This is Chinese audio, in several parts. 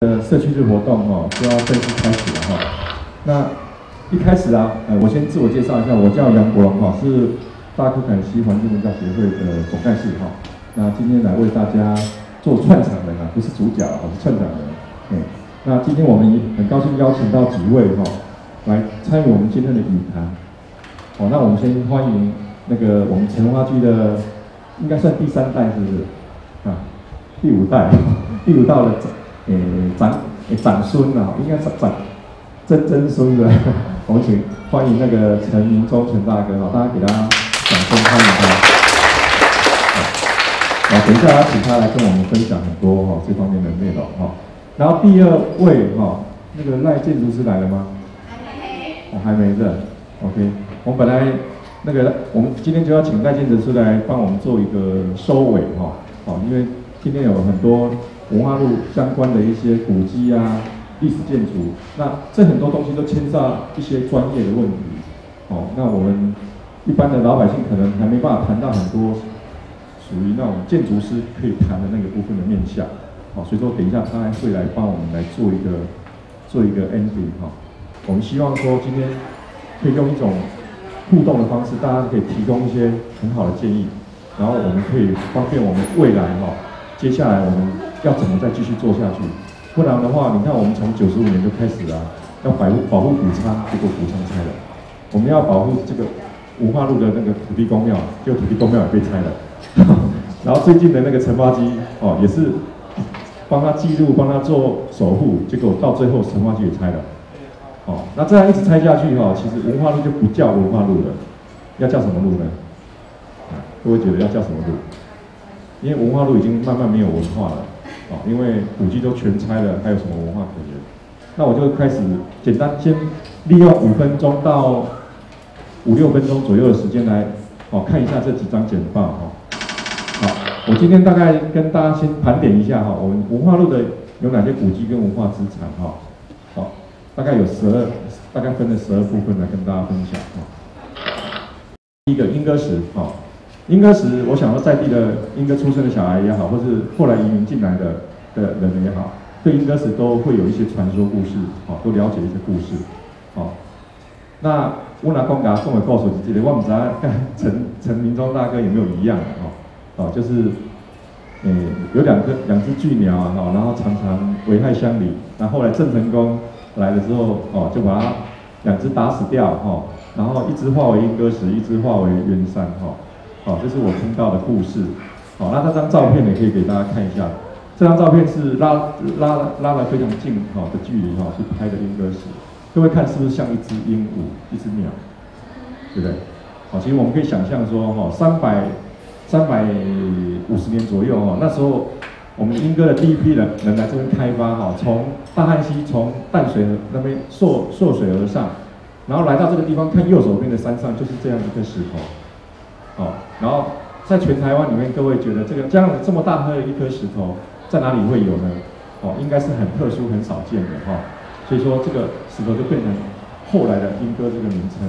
社区日活动就要正式开始了那一开始啊，我先自我介绍一下，我叫杨国龙是大科凯西环境文教协会的总干事那今天来为大家做串场人不是主角是串场人。那今天我们很高兴邀请到几位来参与我们今天的语谈。那我们先欢迎那个我们成文化局的，应该算第3代是不是？第5代，第5代的长孙应该曾孙的，我们请欢迎那个陈明忠陈大哥大家给他掌声欢迎他。等一下要请他来跟我们分享很多这方面的内容然后第2位那个赖建筑师来了吗？还没的 ，OK。我们本来我们今天就要请赖建筑师来帮我们做一个收尾因为今天有很多文化路相关的一些古迹历史建筑，那这很多东西都牵涉一些专业的问题那我们一般的老百姓可能还没办法谈到很多属于那种建筑师可以谈的那个部分的面向所以说等一下他会来帮我们来做一个 ending 我们希望说今天可以用一种互动的方式，大家可以提供一些很好的建议，然后我们可以方便我们未来接下来我们要怎么再继续做下去？不然的话，你看我们从95年就开始要保护谷仓，结果谷仓拆了；我们要保护这个文化路的那个土地公庙，结果土地公庙也被拆了。然后最近的那个陈发基也是帮他记录、帮他做守护，结果到最后陈发基也拆了。那这样一直拆下去其实文化路就不叫文化路了，要叫什么路呢？各位觉得要叫什么路？因为文化路已经慢慢没有文化了因为古迹都全拆了，还有什么文化可言？那我就开始简单先利用5分钟到5、6分钟左右的时间来看一下这几张简报好，我今天大概跟大家先盘点一下我们文化路的有哪些古迹跟文化资产大概有大概分了12部分来跟大家分享第一个莺歌石莺歌石，我想说在地的莺歌出生的小孩也好，或是后来移民进来的人也好，对莺歌石都会有一些传说故事都了解一些故事那我拿公家跟我告诉你这个，我不知道跟陈明忠大哥有没有一样就是有两只巨鸟然后常常危害乡里，然后后来郑成功来的时候就把它2只打死掉然后1只化为莺歌石，1只化为圆山这是我听到的故事那这张照片也可以给大家看一下，这张照片是拉得非常近的距离去拍的莺歌石，各位看是不是像1只鹦鹉、1只鸟，对不对？其实我们可以想象说350年左右那时候我们莺歌的第一批人来这边开发从大汉溪从淡水河那边溯水而上，然后来到这个地方，看右手边的山上就是这样一颗石头然后在全台湾里面，各位觉得这样这么大颗的一颗石头在哪里会有呢？应该是很特殊、很少见的所以说这个石头就变成后来的莺歌这个名称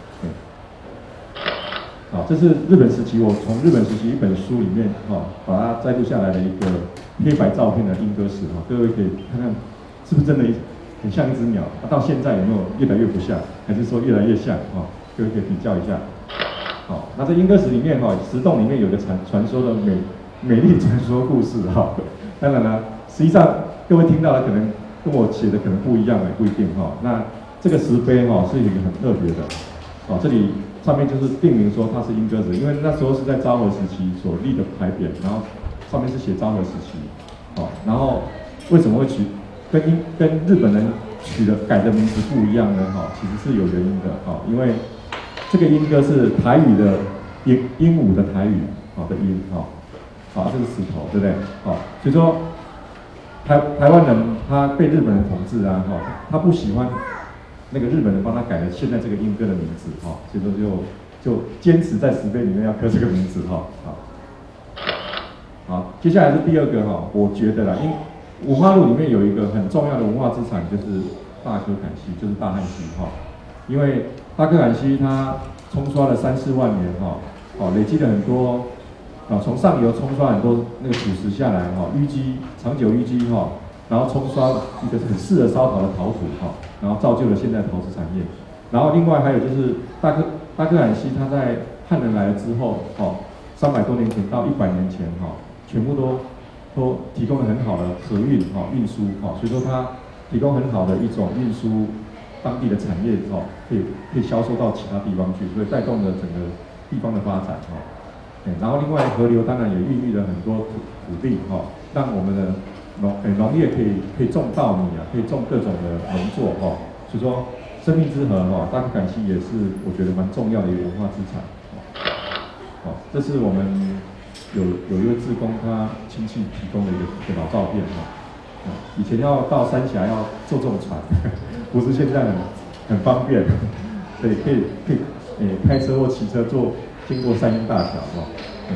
这是日本时期，我从日本时期一本书里面把它摘录下来的一个黑白照片的莺歌石各位可以看看是不是真的很像1只鸟到现在有没有越来越不像，还是说越来越像各位可以比较一下那这莺歌石里面石洞里面有个传说的美丽传说故事当然了，实际上各位听到的可能跟我写的可能不一样不一定那这个石碑是一个很特别的这里上面就是定名说它是莺歌石，因为那时候是在昭和时期所立的牌匾，然后上面是写昭和时期然后为什么会跟日本人改的名字不一样呢其实是有原因的因为这个莺歌是台语的鹦鹉的台语的音这是石头，对不对所以说台湾人他被日本人统治他不喜欢那个日本人帮他改了现在这个莺歌的名字所以说就坚持在石碑里面要刻这个名字好，接下来是第2个我觉得啦，文化路里面有一个很重要的文化资产就是大科坎溪，就是大汉溪因为大科坎溪它冲刷了3、4万年累积了很多从上游冲刷很多那个土石下来淤积，长久淤积然后冲刷一个很适合烧陶的陶土哈，然后造就了现在的陶瓷产业。然后另外还有就是大哥兰溪，它在汉人来了之后，哦，300多年前到100年前哈，全部都提供了很好的河运哈运输哈，所以说它提供很好的一种运输当地的产业哈，可以销售到其他地方去，所以带动了整个地方的发展哈。然后另外河流当然也孕育了很多土地哈，让我们的农业可以种稻米啊，可以种各种的农作哈，所以说生命之河哈，大哥兰溪也是我觉得蛮重要的一个文化资产。好，这是我们有一位志工他亲戚提供的一个老照片哈。以前要到三峡要坐这种船，不是现在很方便，所以可以开车或骑车经过三英大桥哈。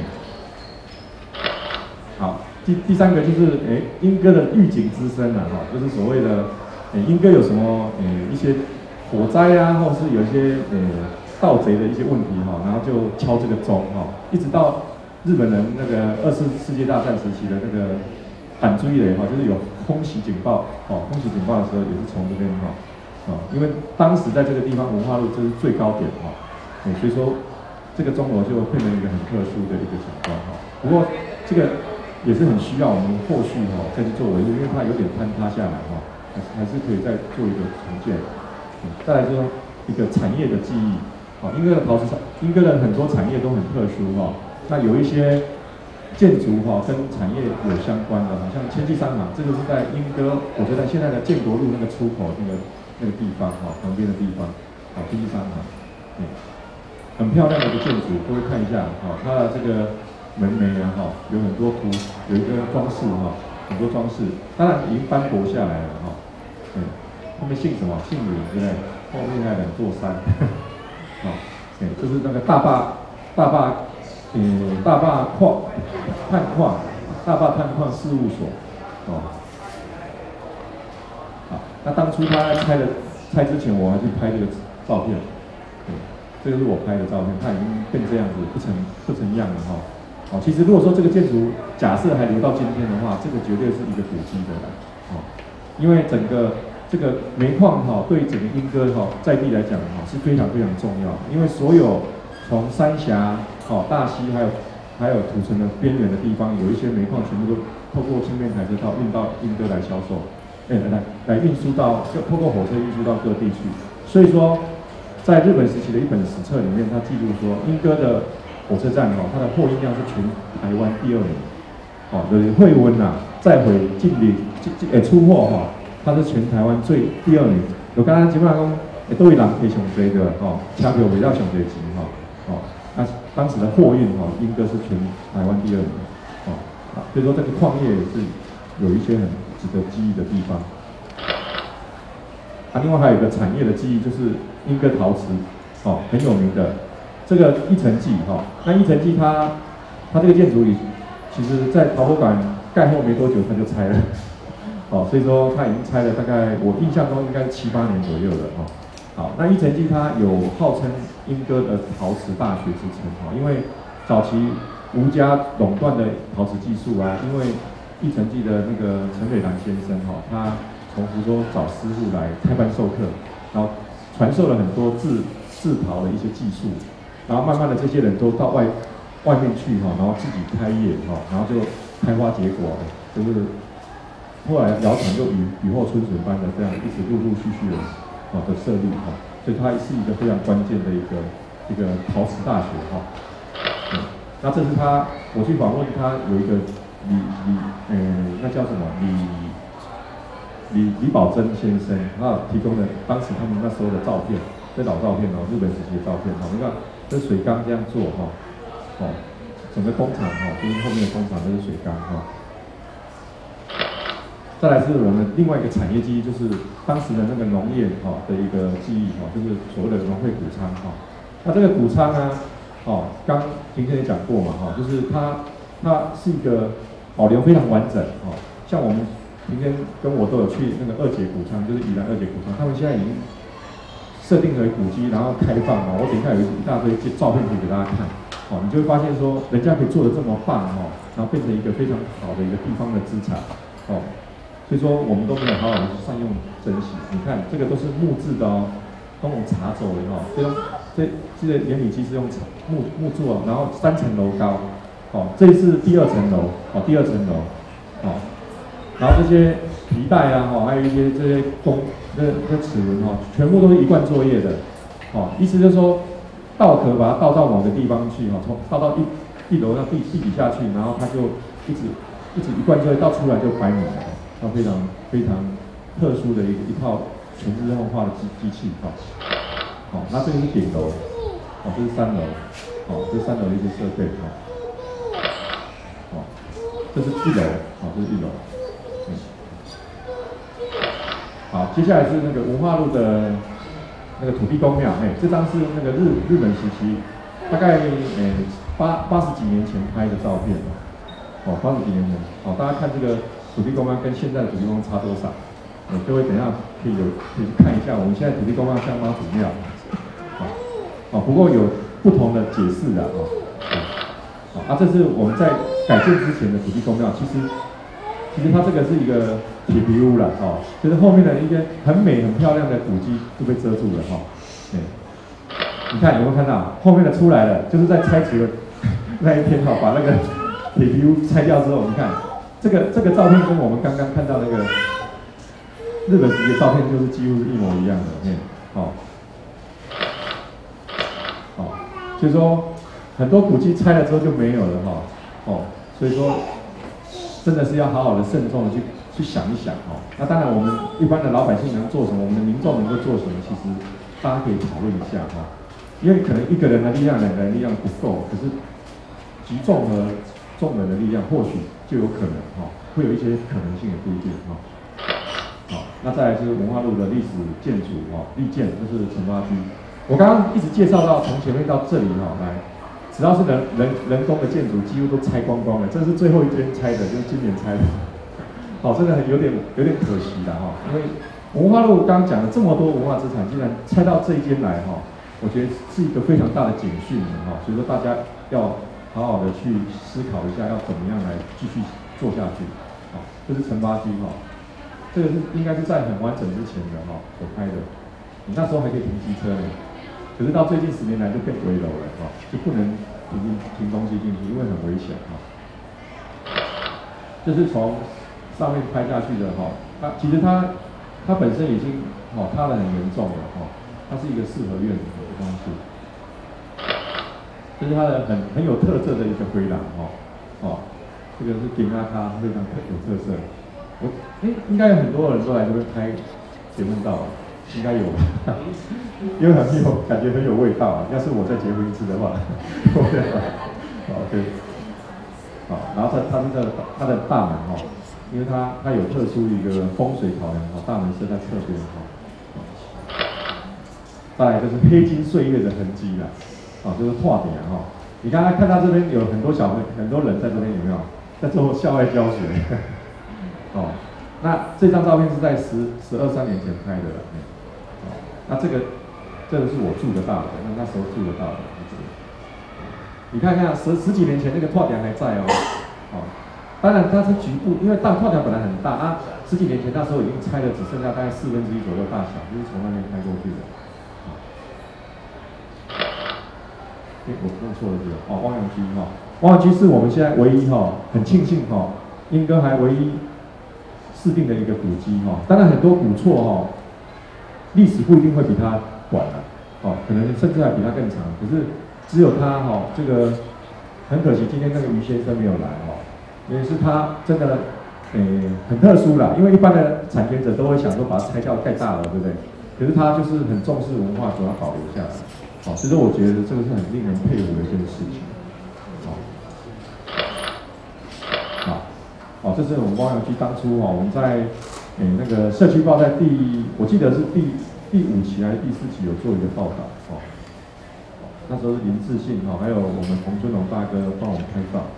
好，第三个就是莺歌的预警之声啊哈，就是所谓的莺歌有什么一些火灾啊，或是有一些盗贼的一些问题哈，然后就敲这个钟哈，一直到日本人那个2次世界大战时期的那个反追雷哈，就是有空袭警报空袭警报的时候也是从这边因为当时在这个地方文化路这是最高点所以说这个钟楼就变成一个很特殊的一个景观不过这个也是很需要我们后续再去做维护，因为它有点坍塌下来还是可以再做一个重建。再来说一个产业的记忆。莺歌的陶瓷厂，莺歌的很多产业都很特殊那有一些建筑跟产业有相关的，像千纪商行，这个是在莺歌，我觉得现在的建国路那个出口那个地方旁边的地方千纪商行，很漂亮的一个建筑，各位看一下它的这个门楣啊有很多有一个装饰很多装饰，当然已经斑驳下来了他们姓什么？姓李对不对？后面还有2座山。就是那个大坝探矿事务所，那当初他拆之前，我还去拍这个照片，这个是我拍的照片，它已经变这样子，不成样了其实如果说这个建筑假设还留到今天的话，这个绝对是一个古迹的因为整个这个煤矿对整个莺歌在地来讲是非常非常重要，因为所有从三峡大溪还有土城的边缘的地方，有一些煤矿全部都透过轻便台车道运到莺歌来销售，来运输到透过火车运输到各地去。所以说，在日本时期的一本史册里面，它记录说莺歌的火车站它的货运量是全台湾第2名，就是惠温再回近邻出货它是全台湾第2名。就刚刚基本上讲，都位人可以上多的车票围绕上多钱那当时的货运莺歌是全台湾第2名所以说这个矿业也是有一些很值得记忆的地方。另外还有一个产业的记忆，就是莺歌陶瓷很有名的这个一城记那一城记它这个建筑里，其实在陶博馆盖后没多久它就拆了。所以说它已经拆了，大概我印象中应该是7、8年左右了好，那一城记它有号称莺歌的陶瓷大学之称因为早期吴家垄断的陶瓷技术因为一城记的那个陈伟南先生他从福州找师傅来开班授课，然后传授了很多制陶的一些技术，然后慢慢的这些人都到外面去然后自己开业然后就开花结果就是。后来窑厂就雨后春笋般的这样一直陆续的设立所以它是一个非常关键的一个陶瓷大学那这是我去访问他有一个那叫什么李宝珍先生，他提供的当时他们那时候的照片，这老照片日本时期的照片你看这水缸这样做整个工厂就是后面的工厂都是水缸再来是我们另外一个产业记忆，就是当时的那个农业的一个记忆就是所谓的农会谷仓那这个谷仓呢刚今天也讲过嘛就是它是一个保留非常完整像我们今天跟我都有去那个2节谷仓，就是宜兰2节谷仓，他们现在已经设定为古迹，然后开放我等一下有一大堆照片可以给大家看你就会发现说人家可以做得这么棒然后变成一个非常好的一个地方的资产所以说我们都没有好好的去善用珍惜。你看这个都是木质的哦，都用茶走的哈，这个连米机是用木做哦，然后3层楼高，哦，这是第2层楼，哦，第2层楼，哦，然后这些皮带啊，哦，还有一些这些齿轮哦，全部都是一贯作业的，哦，意思就是说稻壳把它倒到某个地方去，哦，从倒到地楼到地底下去，然后它就一直一贯作业，倒出来就100米了，它非常特殊的一套全自动化的机器，哦，好，那这个是顶楼，哦，这是3楼，哦，这是3楼的一些设备，哦，这是1楼，哦，这是1楼。好，接下来是那个文化路的那个土地公庙，这张是那个日本时期，大概80几年前拍的照片，哦，80几年前，哦，大家看这个土地公庙跟现在的土地公差多少？各位等一下可以去看一下，我们现在土地公庙像妈祖庙，哦，不过有不同的解释的，哦，啊，这是我们在改建之前的土地公庙，其实它这个是一个铁皮屋了，哦，就是后面的一些很美很漂亮的古迹就被遮住了，哈，你看有没有看到后面的出来了，就是在拆除的那一天，哈，把那个铁皮屋拆掉之后，你看这个照片跟我们刚刚看到那个日本时期的照片就是几乎是一模一样的，好，所以说很多古迹拆了之后就没有了，哈，哦，所以说真的是要好好的慎重的去想一想，哦，那当然我们一般的老百姓能做什么，我们的民众能够做什么，其实大家可以讨论一下，哈，因为可能1个人的力量、2个人的力量不够，可是集众和众人的力量或许就有可能，哈，会有一些可能性，也不一定，哈。好，那再来是文化路的历史建筑，哦，历建，这是惩罚区。我刚刚一直介绍到从前面到这里，哈，来，只要是人工的建筑，几乎都拆光光了。这是最后一间拆的，就是今年拆的。好，真的有点可惜了，哈，因为文化路刚刚讲了这么多文化资产，竟然拆到这一间来，哈，我觉得是一个非常大的警讯，哈，所以说大家要好好的去思考一下，要怎么样来继续做下去。好，这是惩罚区，哈。这个是应该是在很完整之前的，哈，所拍的，你那时候还可以停机车呢，可是到最近10年来就变危楼了，哈，就不能停东西进去，因为很危险，哈。这是从上面拍下去的，哈，其实它本身已经塌得很严重了，哈，它是一个4合院的方式，这是它的很有特色的一个回廊，哦，这个是顶阿卡非常有特色。应该有很多人都来这边拍结婚照，应该有，因为感觉很有味道啊。要是我再结婚1次的话，OK， 好，然后它是它的大门，哈，因为它有特殊一个风水考量，哈，大门设在侧边，哈。再来就是黑金岁月的痕迹啦，就是画点，哈。你刚才看到这边有很多人在这边，有没有在做校外教学？哦，那这张照片是在12、13年前拍的了，那这个是我住的大楼，那时候住的大楼，你看看十几年前那个拓点还在哦，当然它是局部，因为拓点本来很大啊，10几年前那时候已经拆了，只剩下大概1/4左右大小，就是从那边开过去的。我弄错了这个，汪洋居，汪洋居是我们现在唯一，很庆幸，莺歌还唯一市定的一个古迹，当然很多古厝，历史不一定会比它短了，可能甚至还比它更长，可是只有它，这个很可惜今天那个于先生没有来，因为是他真的，很特殊啦，因为一般的产权者都会想说把它拆掉盖大楼，对不对？可是他就是很重视文化，所以要保留下来。所以说我觉得这个是很令人佩服的一件事情。好，这是我们汪洋居当初，我们在那个社区报在我记得是第5期还是第4期有做一个报道，那时候是林志信，还有我们洪春龙大哥帮我们拍照。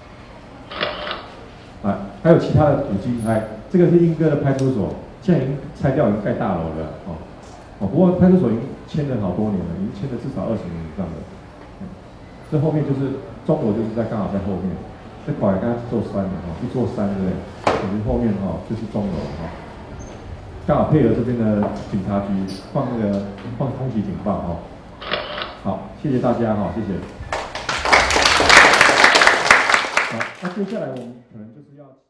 还有其他的古迹，这个是莺歌的派出所，现在已经拆掉，已经盖大楼了，不过派出所已经迁了好多年了，已经迁了至少20年以上了。这后面就是中国，就是刚好在后面，这拐刚刚做山的，一座山，对不对？ 其实后面哈就是钟楼哈，刚好配合这边的警察局放空袭警报哈。好，谢谢大家哈，谢谢。好，那接下来我们可能就是要。